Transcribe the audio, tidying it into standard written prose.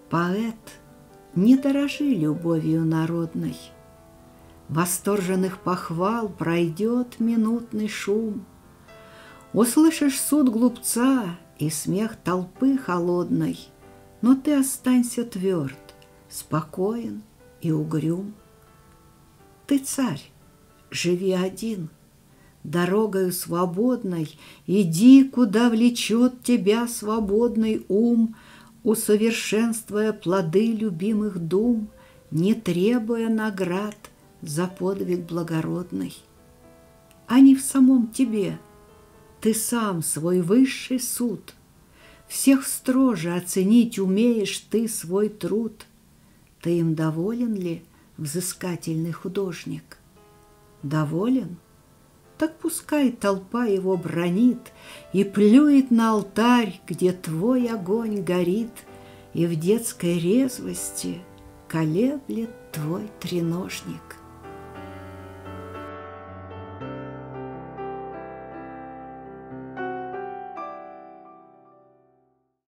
Поэт, не дорожи любовью народной. Восторженных похвал пройдет минутный шум. Услышишь суд глупца и смех толпы холодной, но ты останься тверд, спокоен и угрюм. Ты царь, живи один, дорогою свободной иди, куда влечет тебя свободный ум, усовершенствуя плоды любимых дум, не требуя наград за подвиг благородный. Они в самом тебе, ты сам свой высший суд. Всех строже оценить умеешь ты свой труд. Ты им доволен ли, взыскательный художник? Доволен? Так пускай толпа его бранит и плюет на алтарь, где твой огонь горит, и в детской резвости колеблет твой треножник.